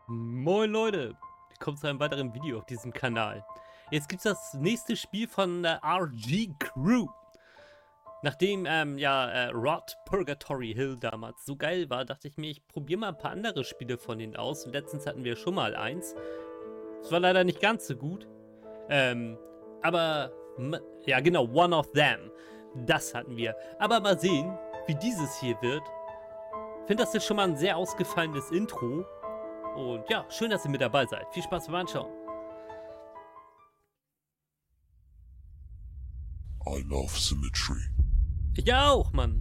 Moin Leute, willkommen zu einem weiteren Video auf diesem Kanal. Jetzt gibt's das nächste Spiel von der RG Crew. Nachdem Rod Purgatory Hill damals so geil war, dachte ich mir, ich probiere mal ein paar andere Spiele von denen aus. Letztens hatten wir schon mal eins. Es war leider nicht ganz so gut. Ja genau, One of Them. Das hatten wir. Aber mal sehen, wie dieses hier wird. Ich finde, das ist schon mal ein sehr ausgefallenes Intro. Und ja, schön, dass ihr mit dabei seid. Viel Spaß beim Anschauen. I love symmetry. Ich auch, Mann.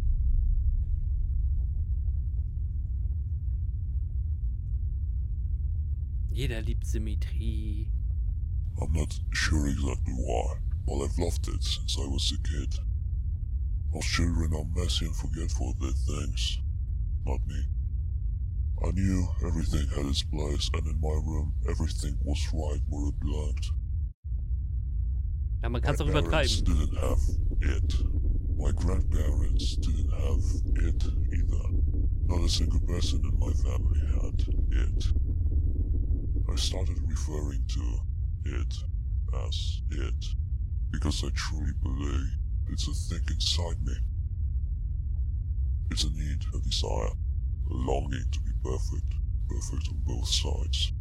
Jeder liebt Symmetrie. I'm not sure exactly why, but I've loved it since I was a kid. Most children are messy and forgetful of their things. Not me. I knew everything had its place, and in my room, everything was right where it belonged. Ja, man kann es auch My parents übertreiben. didn't have it. My grandparents didn't have it either. Not a single person in my family had it. I started referring to it as it because I truly believe it's a thing inside me. It's a need, a desire, a longing to be perfect, perfect on both sides.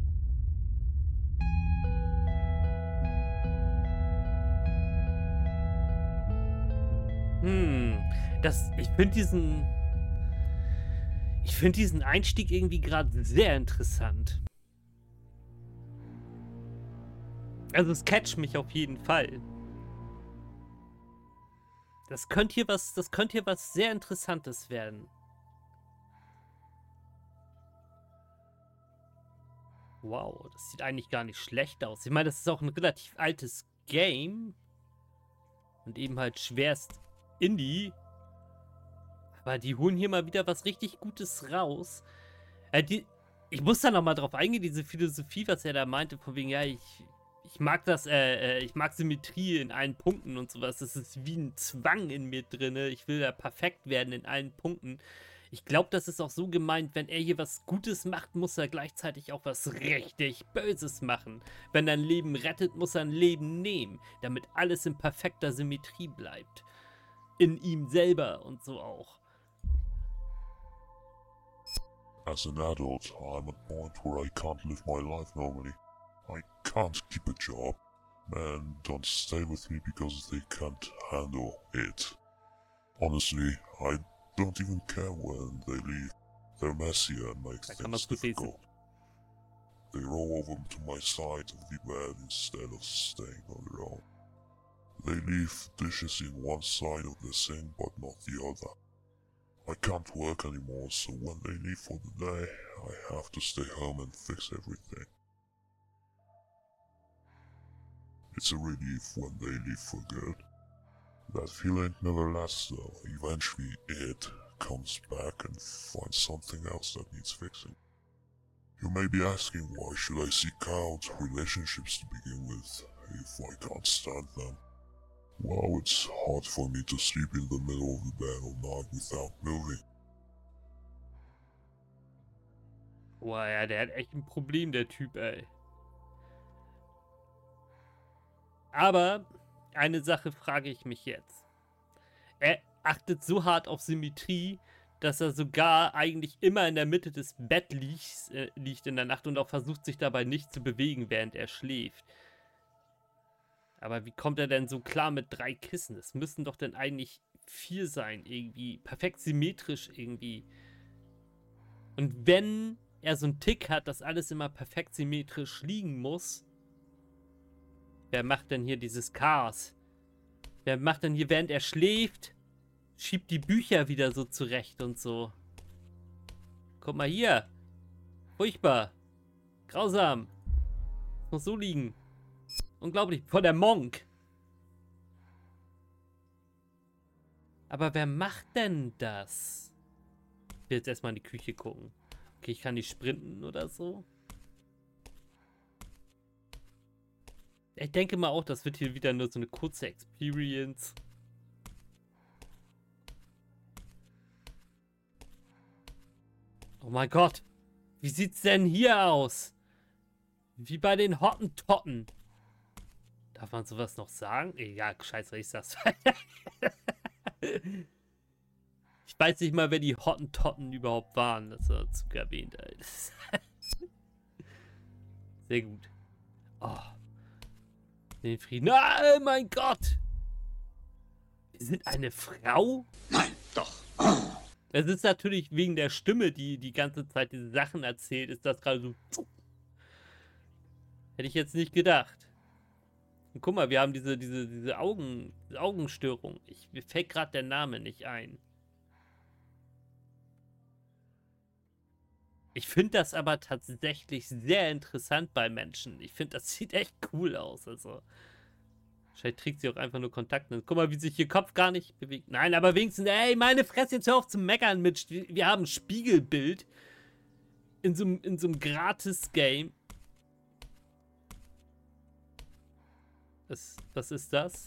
Ich finde diesen Einstieg irgendwie gerade sehr interessant. Also es catcht mich auf jeden Fall. Das könnte hier was sehr Interessantes werden. Wow, das sieht eigentlich gar nicht schlecht aus. Ich meine, das ist auch ein relativ altes Game. Und eben halt schwerst Indie. Aber die holen hier mal wieder was richtig Gutes raus. Ich muss da nochmal drauf eingehen, diese Philosophie, was er da meinte, von wegen, ja, ich mag das, ich mag Symmetrie in allen Punkten und sowas. Das ist wie ein Zwang in mir drin. Ich will da perfekt werden in allen Punkten. Ich glaube, das ist auch so gemeint, wenn er hier was Gutes macht, muss er gleichzeitig auch was richtig Böses machen. Wenn er ein Leben rettet, muss er ein Leben nehmen, damit alles in perfekter Symmetrie bleibt. In ihm selber und so auch. As an adult, I'm at a point where I can't live my life normally. I can't keep a job. Men don't stay with me because they can't handle it. Honestly, I don't even care when they leave. They're messy and make Da kann man things es gut lesen. difficult. They roll over to my side of the bed instead of staying on their own. They leave dishes in one side of the sink but not the other. I can't work anymore, so when they leave for the day, I have to stay home and fix everything. It's a relief when they leave for good. That feeling never lasts though. Eventually it comes back and finds something else that needs fixing. You may be asking, why should I seek out relationships to begin with if I can't stand them? Well, it's hard for me to sleep in the middle of the bed all night without moving. Boah, ja, der hat echt ein Problem, der Typ, ey. Aber eine Sache frage ich mich jetzt. Er achtet so hart auf Symmetrie, dass er sogar eigentlich immer in der Mitte des Bett liegt in der Nacht und auch versucht, sich dabei nicht zu bewegen, während er schläft. Aber wie kommt er denn so klar mit 3 Kissen? Es müssen doch dann eigentlich 4 sein, irgendwie. Perfekt symmetrisch irgendwie. Und wenn er so einen Tick hat, dass alles immer perfekt symmetrisch liegen muss, wer macht denn hier dieses Chaos? Wer macht denn hier, während er schläft, schiebt die Bücher wieder so zurecht und so? Guck mal hier. Furchtbar. Grausam. Es muss so liegen. Unglaublich. Vor der Monk. Aber wer macht denn das? Ich will jetzt erstmal in die Küche gucken. Okay, ich kann nicht sprinten oder so. Ich denke mal auch, das wird hier wieder nur so eine kurze Experience. Oh mein Gott. Wie sieht's denn hier aus? Wie bei den Hottentotten. Darf man sowas noch sagen? Egal, scheiße, ich sag's. Ich weiß nicht mal, wer die Hottentotten überhaupt waren. Das war zu erwähnt, Alter. Sehr gut. Oh. Den Frieden. Oh mein Gott! Wir sind eine Frau? Nein, doch. Es ist natürlich wegen der Stimme, die die ganze Zeit diese Sachen erzählt, ist das gerade so. Hätte ich jetzt nicht gedacht. Und guck mal, wir haben diese Augenstörung. Mir fällt gerade der Name nicht ein. Ich finde das aber tatsächlich sehr interessant bei Menschen. Ich finde, das sieht echt cool aus. Also, vielleicht trägt sie auch einfach nur Kontaktlinsen. Guck mal, wie sich ihr Kopf gar nicht bewegt. Nein, aber wenigstens, ey, meine Fresse, jetzt hör auf zu meckern mit. Wir haben ein Spiegelbild in so einem Gratis-Game. Was ist das?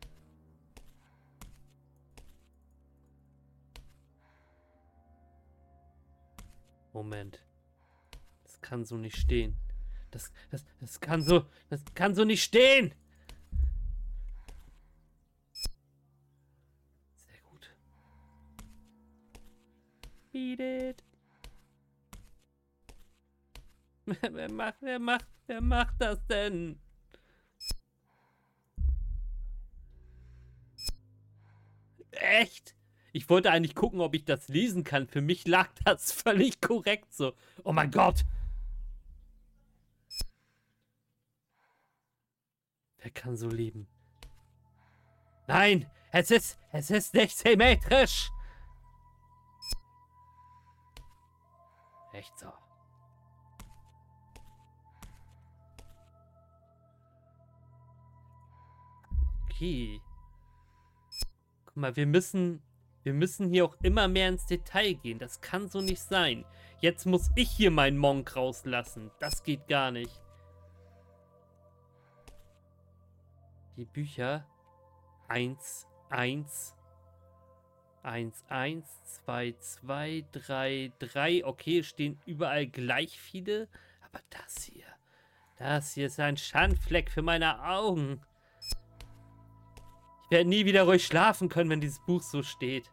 Moment. Das kann so nicht stehen. Das kann so nicht stehen! Sehr gut. Beat it. Wer macht das denn? Echt? Ich wollte eigentlich gucken, ob ich das lesen kann. Für mich lag das völlig korrekt so. Oh mein Gott! Wer kann so leben? Nein! Es ist nicht symmetrisch! Echt so. Okay. Guck mal, wir müssen hier auch immer mehr ins Detail gehen. Das kann so nicht sein. Jetzt muss ich hier meinen Monk rauslassen. Das geht gar nicht. Die Bücher. 1, 1. 1, 1, 2, 2, 3, 3. Okay, stehen überall gleich viele. Aber das hier ist ein Schandfleck für meine Augen. Ich werde nie wieder ruhig schlafen können, wenn dieses Buch so steht.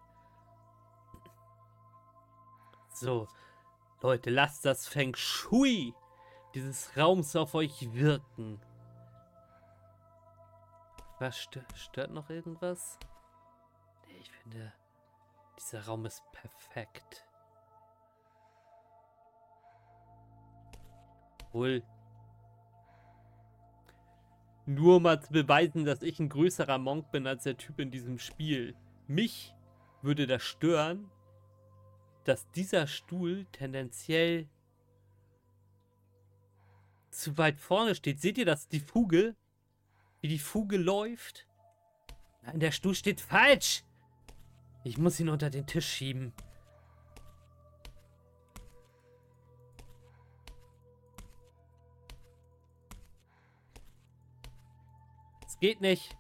So, Leute, lasst das Feng Shui dieses Raums auf euch wirken. Was stört noch irgendwas? Nee, ich finde, dieser Raum ist perfekt. Wohl. Nur um mal zu beweisen, dass ich ein größerer Monk bin als der Typ in diesem Spiel. Mich würde das stören, dass dieser Stuhl tendenziell zu weit vorne steht. Seht ihr das? Die Fuge? Wie die Fuge läuft? Nein, der Stuhl steht falsch. Ich muss ihn unter den Tisch schieben. Es geht nicht.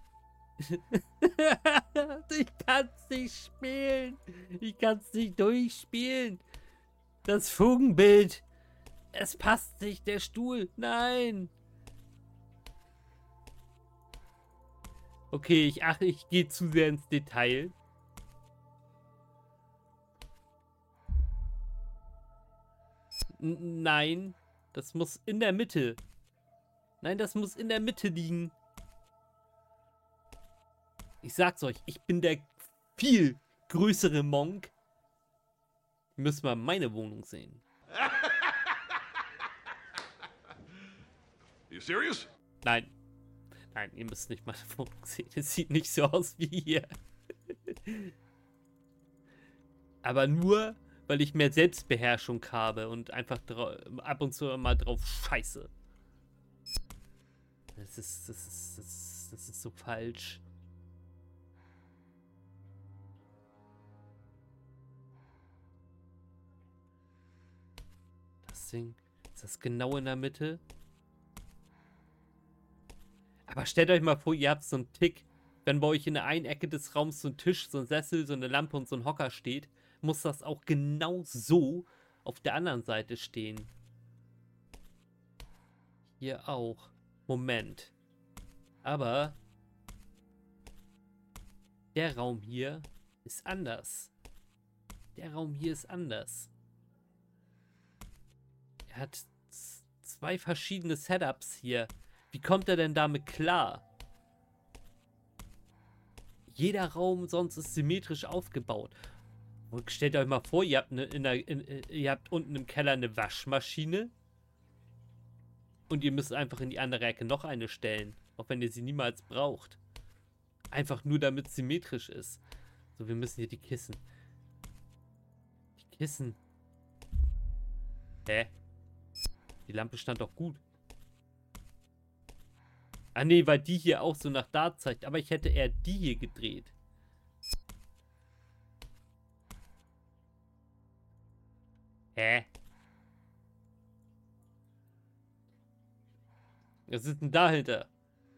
Ich kann's nicht spielen. Ich kann's nicht durchspielen. Das Fugenbild. Es passt nicht, der Stuhl. Nein. Okay, ich gehe zu sehr ins Detail. Nein. Das muss in der Mitte. Nein, das muss in der Mitte liegen. Ich sag's euch, ich bin der viel größere Monk. Müssen wir meine Wohnung sehen. You serious? Nein. Nein, ihr müsst nicht meine Wohnung sehen. Es sieht nicht so aus wie hier. Aber nur, weil ich mehr Selbstbeherrschung habe und einfach ab und zu mal drauf scheiße. Das ist so falsch. Das Ding, ist das genau in der Mitte? Aber stellt euch mal vor, ihr habt so einen Tick, wenn bei euch in der einen Ecke des Raums so ein Tisch, so ein Sessel, so eine Lampe und so ein Hocker steht, muss das auch genau so auf der anderen Seite stehen. Hier auch. Moment. Aber der Raum hier ist anders. Der Raum hier ist anders. Er hat zwei verschiedene Setups hier. Wie kommt er denn damit klar? Jeder Raum sonst ist symmetrisch aufgebaut. Und stellt euch mal vor, ihr habt, ihr habt unten im Keller eine Waschmaschine. Und ihr müsst einfach in die andere Ecke noch eine stellen. Auch wenn ihr sie niemals braucht. Einfach nur, damit es symmetrisch ist. So, wir müssen hier die Kissen. Die Kissen. Hä? Die Lampe stand doch gut. Ah nee, weil die hier auch so nach da zeigt. Aber ich hätte eher die hier gedreht. Hä? Was ist denn dahinter?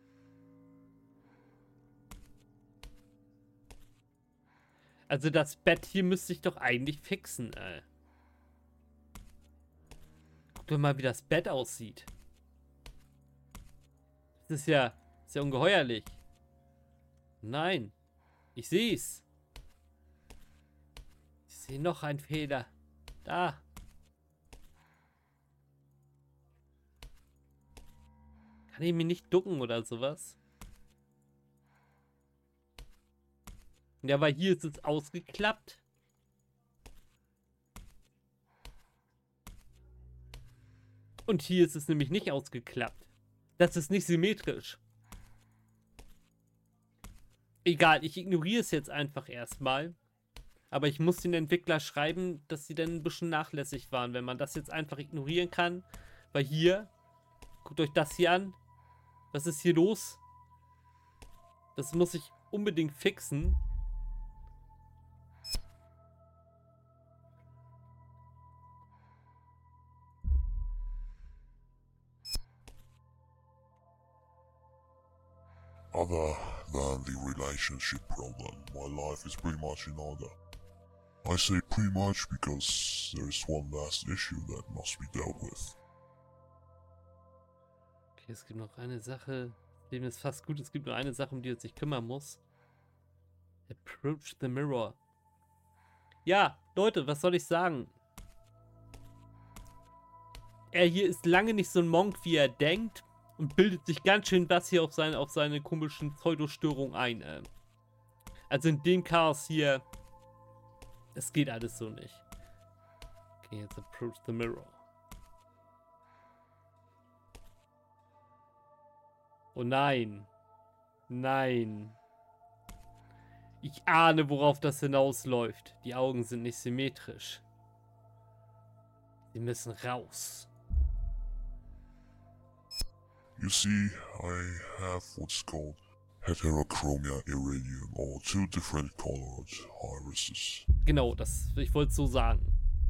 Also das Bett hier müsste ich doch eigentlich fixen, ey. Guck doch mal, wie das Bett aussieht. Das ist ja ungeheuerlich. Nein. Ich sehe es. Ich sehe noch einen Fehler. Da. Kann ich mir nicht ducken oder sowas? Ja, weil hier ist es ausgeklappt. Und hier ist es nämlich nicht ausgeklappt. Das ist nicht symmetrisch. Egal, ich ignoriere es jetzt einfach erstmal. Aber ich muss den Entwickler schreiben, dass sie dann ein bisschen nachlässig waren, wenn man das jetzt einfach ignorieren kann. Weil hier, guckt euch das hier an. Was ist hier los? Das muss ich unbedingt fixen. Other than the relationship problem, my life is pretty much in order. I say pretty much because there is one last issue that must be dealt with. Okay, es gibt noch eine Sache. Das Leben ist fast gut. Es gibt nur eine Sache, um die er sich kümmern muss. Approach the mirror. Ja, Leute, was soll ich sagen? Er hier ist lange nicht so ein Monk, wie er denkt. Und bildet sich ganz schön das hier auf seine komischen Pseudostörungen ein. Also in dem Chaos hier, das geht alles so nicht. Okay, jetzt approach the mirror. Oh nein. Nein. Ich ahne, worauf das hinausläuft. Die Augen sind nicht symmetrisch. Sie müssen raus. You see, I have what's called heterochromia iridium, or two different colored irises. Genau, ich wollte es so sagen.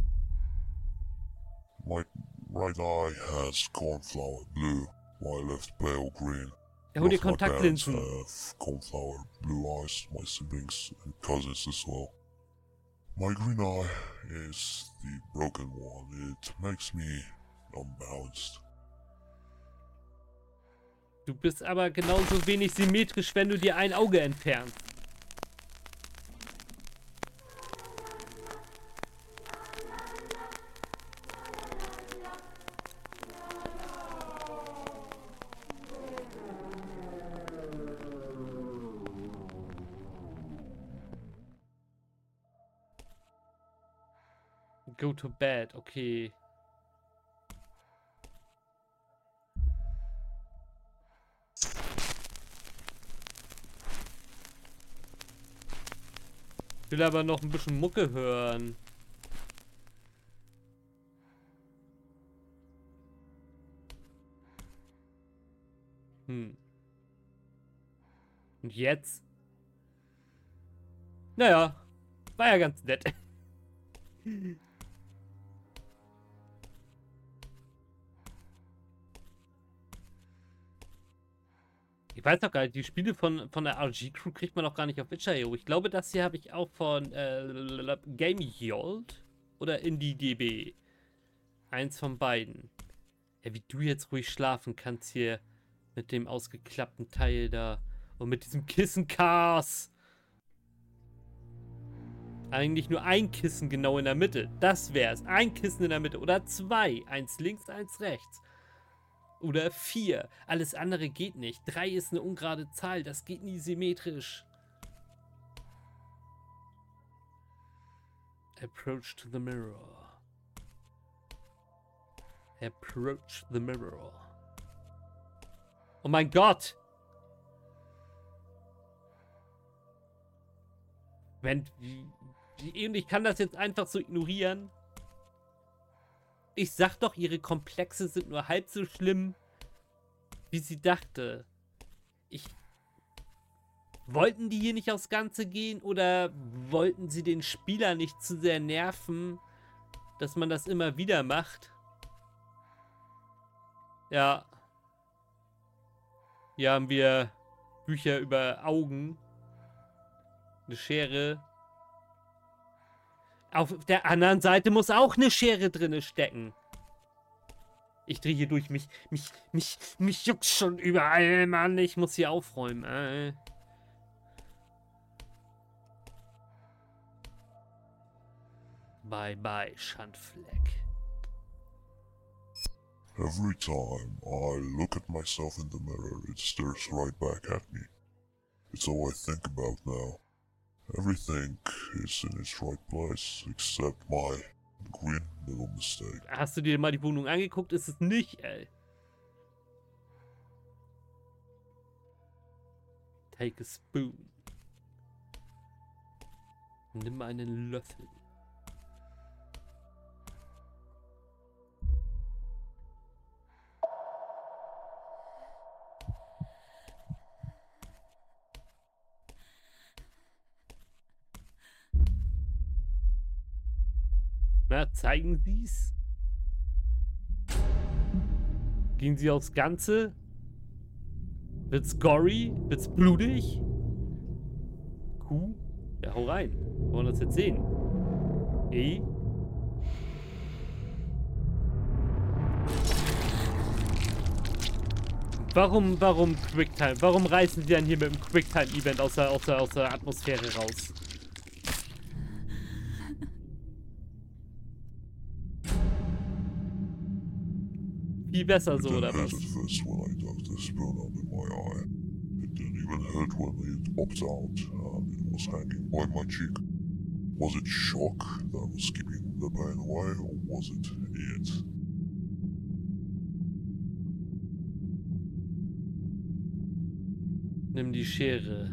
My right eye has cornflower blue, my left pale green. Er holt dir Both my parents Kontaktlinsen. have cornflower blue eyes, my siblings and cousins as well. My green eye is the broken one. It makes me unbalanced. Du bist aber genauso wenig symmetrisch, wenn du dir ein Auge entfernst. Go to bed, okay. Ich will aber noch ein bisschen Mucke hören. Und jetzt? Naja, war ja ganz nett. Ich weiß doch gar nicht, die Spiele von der RG-Crew kriegt man doch gar nicht auf itch.io. Ich glaube, das hier habe ich auch von Game Jolt oder IndieDB. Eins von beiden. Ja, wie du jetzt ruhig schlafen kannst hier mit dem ausgeklappten Teil da und mit diesem Kissenchaos. Eigentlich nur ein Kissen genau in der Mitte. Das wär's. Ein Kissen in der Mitte. Oder zwei. Eins links, eins rechts. Oder 4. Alles andere geht nicht. 3 ist eine ungerade Zahl. Das geht nie symmetrisch. Approach to the mirror. Approach the mirror. Oh mein Gott! Und ich kann das jetzt einfach so ignorieren. Ich sag doch, ihre Komplexe sind nur halb so schlimm, wie sie dachte. Wollten die hier nicht aufs Ganze gehen oder wollten sie den Spieler nicht zu sehr nerven, dass man das immer wieder macht? Ja. Hier haben wir Bücher über Augen. Eine Schere. Auf der anderen Seite muss auch eine Schere drinne stecken. Ich drehe hier durch. Mich juckt schon überall, Mann. Ich muss hier aufräumen. Bye bye, Schandfleck. Every time I look at myself in the mirror, it stares right back at me. It's all I think about now. Everything is in its right place, except my green little mistake. Hast du dir mal die Wohnung angeguckt? Ist es nicht, ey. Take a spoon. Nimm einen Löffel. Na, zeigen Sie's? Gehen Sie aufs Ganze? Wird's gory? Wird's blutig? Kuh? Ja, hau rein. Wir wollen das jetzt sehen. E? Warum Quicktime? Warum reißen Sie dann hier mit dem Quicktime-Event aus der Atmosphäre raus? Viel besser so, oder was? It first when I dug the spoon up in my eye. It didn't even hurt when it popped out and it was hanging by my cheek. Was it shock that was keeping the pain away, or was it it? Nimm die Schere.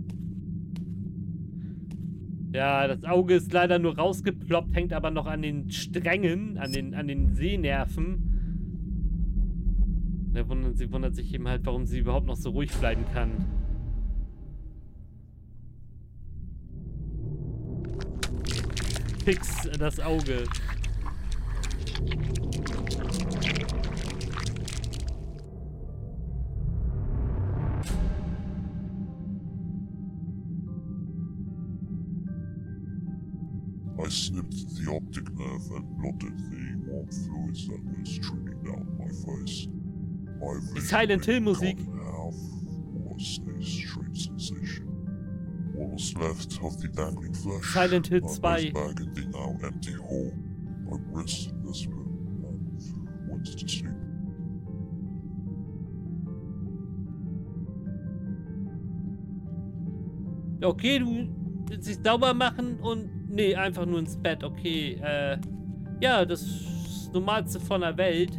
Ja, das Auge ist leider nur rausgeploppt, hängt aber noch an den Strängen, an den Sehnerven. Sie wundert sich eben halt, warum sie überhaupt noch so ruhig bleiben kann. Fix das Auge. I snipped the optic nerve and blotted the warm fluids that were streaming down my face. My Die Silent Hill Musik. cut in half was a strange sensation. What was left of the dangling flesh, Silent Hill I 2. pressed back in the now empty hole. I rinsed the spoon and went to sleep. Okay, du willst dich sauber machen und... Nee, einfach nur ins Bett. Okay, ja, das Normalste von der Welt.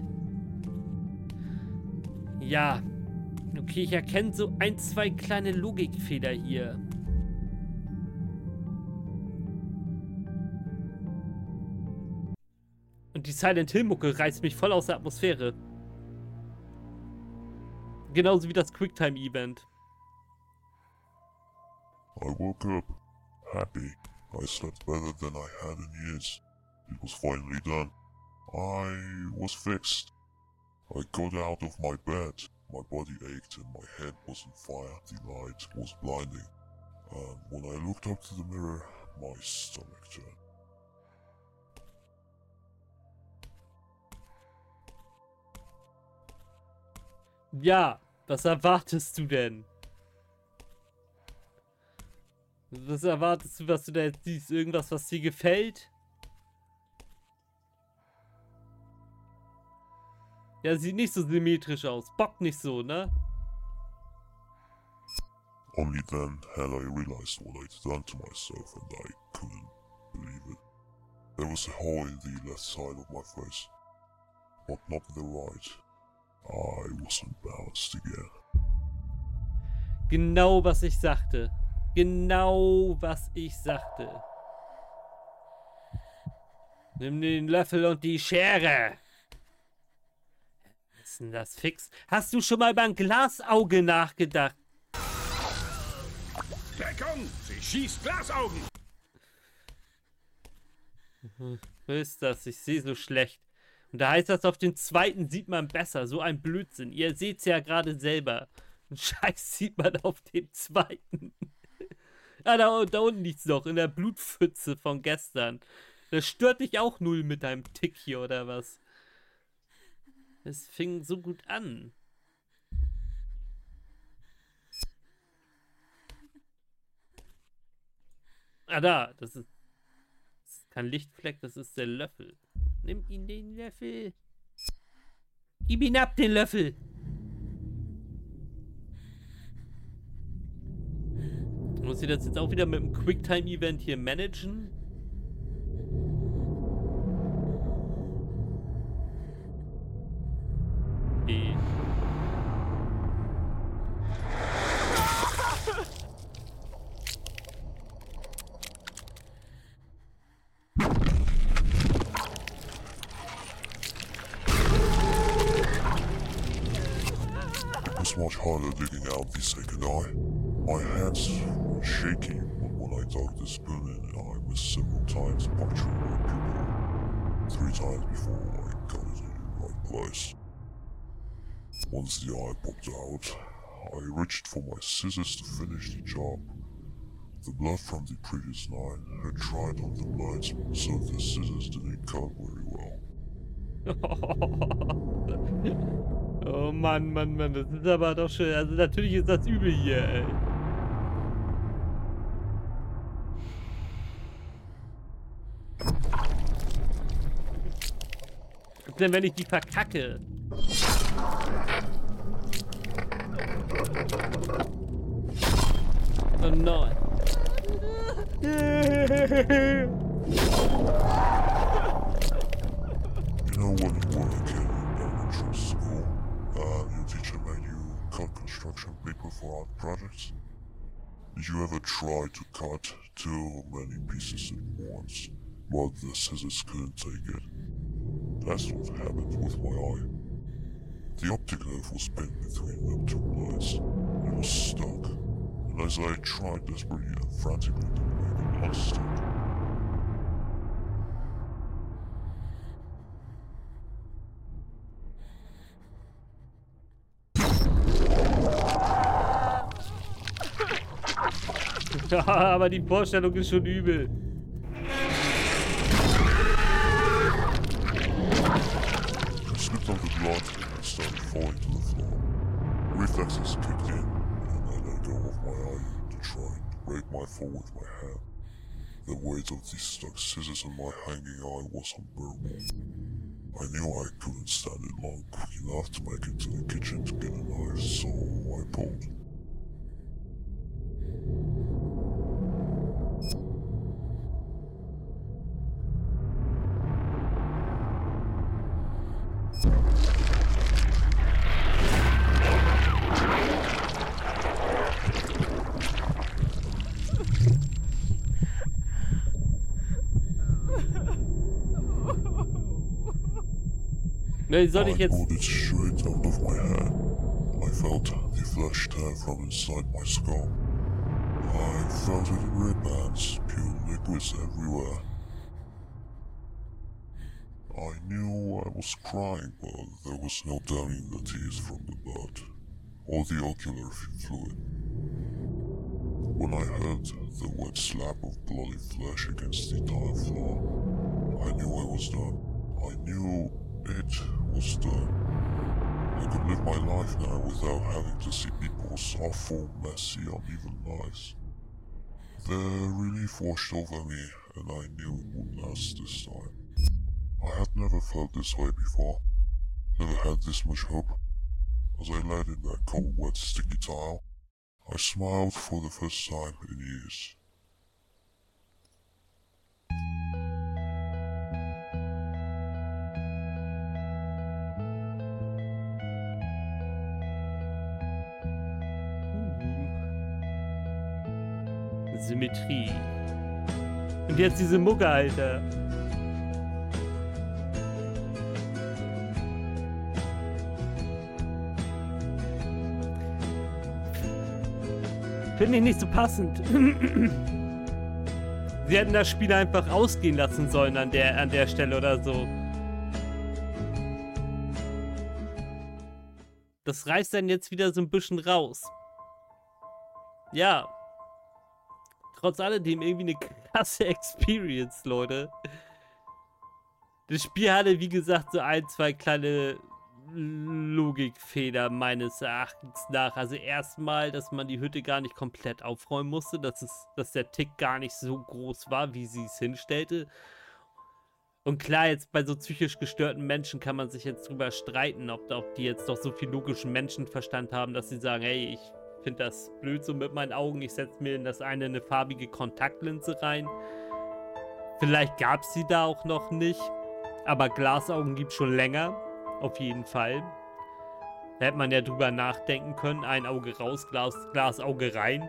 Ja. Okay, ich erkenne so 1, 2 kleine Logikfehler hier. Und die Silent Hill Mucke reißt mich voll aus der Atmosphäre. Genauso wie das Quicktime Event. I woke up, happy. I slept better than I had in years. It was finally done. I was fixed. I got out of my bed. My body ached and my head was on fire. The light was blinding. And when I looked up to the mirror, my stomach turned. Ja, was erwartest du denn? Was erwartest du, was du da jetzt siehst? Irgendwas, was dir gefällt? Ja, sieht nicht so symmetrisch aus. Bockt nicht so, ne? Only then had I realized what I'd done to myself, and I couldn't believe it. There was a hole in the left side of my face, but not the right. I wasn't balanced again. Genau, was ich sagte. Genau, was ich sagte. Nimm den Löffel und die Schere. Was ist denn das fix? Hast du schon mal über ein Glasauge nachgedacht? Deckung! Sie schießt Glasaugen! Wo ist das? Ich sehe so schlecht. Und da heißt das, auf den zweiten sieht man besser. So ein Blödsinn. Ihr seht es ja gerade selber. Einen Scheiß sieht man auf dem zweiten. Ah, da unten liegt's noch. In der Blutpfütze von gestern. Das stört dich auch null mit deinem Tick hier, oder was? Es fing so gut an. Ah, da. Das ist kein Lichtfleck, das ist der Löffel. Nimm ihn den Löffel. Gib ihn ab, den Löffel. Muss ich das jetzt auch wieder mit dem Quicktime-Event hier managen? Okay. It was much harder digging out the second eye. My hands were shaky, but when I dug the spoon in, I missed several times, puncturing my pupil 3 times before I got it in the right place. Once the eye popped out, I reached for my scissors to finish the job. The blood from the previous night had dried on the blades, so the scissors didn't cut very well. Oh Mann, Mann, Mann, das ist aber doch schön. Also natürlich ist das übel hier, ey. Was ist denn, wenn ich die verkacke? Oh nein. You know when you were a kid in elementary school, your teacher made you cut construction paper for art projects? Did you ever try to cut too many pieces at once, but the scissors couldn't take it? That's what happened with my eye. The optic nerve was pinned between the 2 blades. It was stuck, and as I tried desperately and frantically to make it unstuck, Aber die Vorstellung ist schon übel. I slipped on the blood and started falling to the floor. Reflexes kicked in, and I let go of my eye to try and break my fall with my hand. The weight of the stuck scissors in my hanging eye was unbearable. I knew I couldn't stand it long quick enough to make it to the kitchen to get a knife, so I pulled. Soll ich I jetzt... pulled it straight out of my hand. I felt the flesh tear from inside my skull. I felt it in ribbons, pure liquids everywhere. I knew I was crying, but there was no downing the tears from the blood, or the ocular fluid. When I heard the wet slap of bloody flesh against the tile floor, I knew I was done. I knew it was done. I can live my life now without having to see people sorrowful, messy, uneven lives. The relief washed over me, and I knew it would last this time. I had never felt this way before, never had this much hope. As I laid in that cold, wet, sticky tile, I smiled for the first time in years. Symmetrie. Und jetzt diese Mucke, Alter. Finde ich nicht so passend. Sie hätten das Spiel einfach ausgehen lassen sollen an der Stelle oder so. Das reißt dann jetzt wieder so ein bisschen raus. Ja. Trotz alledem irgendwie eine krasse Experience, Leute. Das Spiel hatte, wie gesagt, so ein, zwei kleine Logikfehler meines Erachtens nach. Also erstmal, dass man die Hütte gar nicht komplett aufräumen musste, dass der Tick gar nicht so groß war, wie sie es hinstellte. Und klar, jetzt bei so psychisch gestörten Menschen kann man sich jetzt drüber streiten, ob die jetzt doch so viel logischen Menschenverstand haben, dass sie sagen, hey, ich finde das blöd so mit meinen Augen, ich setze mir in das eine farbige Kontaktlinse rein. Vielleicht gab es sie da auch noch nicht, aber Glasaugen gibt es schon länger, auf jeden Fall. Da hätte man ja drüber nachdenken können, ein Auge raus, Glasauge rein.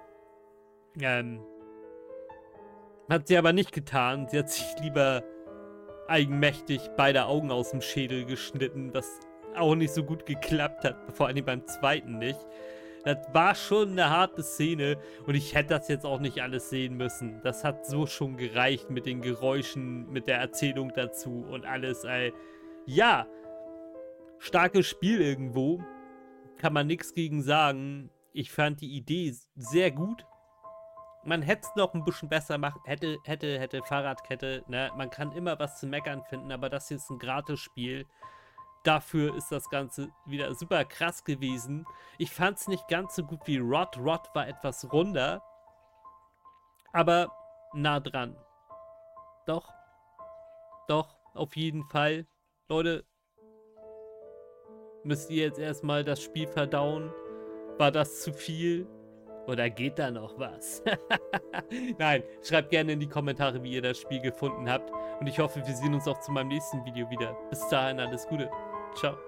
Hat sie aber nicht getan, sie hat sich lieber eigenmächtig beide Augen aus dem Schädel geschnitten, was auch nicht so gut geklappt hat, vor allem beim zweiten nicht. Das war schon eine harte Szene und ich hätte das jetzt auch nicht alles sehen müssen. Das hat so schon gereicht mit den Geräuschen, mit der Erzählung dazu und alles. Ja, starkes Spiel irgendwo, kann man nichts gegen sagen. Ich fand die Idee sehr gut. Man hätte es noch ein bisschen besser machen, hätte Fahrradkette, ne? Man kann immer was zu meckern finden, aber das hier ist ein Gratis-Spiel. Dafür ist das Ganze wieder super krass gewesen. Ich fand es nicht ganz so gut wie Rod. Rod war etwas runder, aber nah dran. Doch, auf jeden Fall. Leute, müsst ihr jetzt erstmal das Spiel verdauen? War das zu viel? Oder geht da noch was? Nein, schreibt gerne in die Kommentare, wie ihr das Spiel gefunden habt. Und ich hoffe, wir sehen uns auch zu meinem nächsten Video wieder. Bis dahin, alles Gute. Ciao.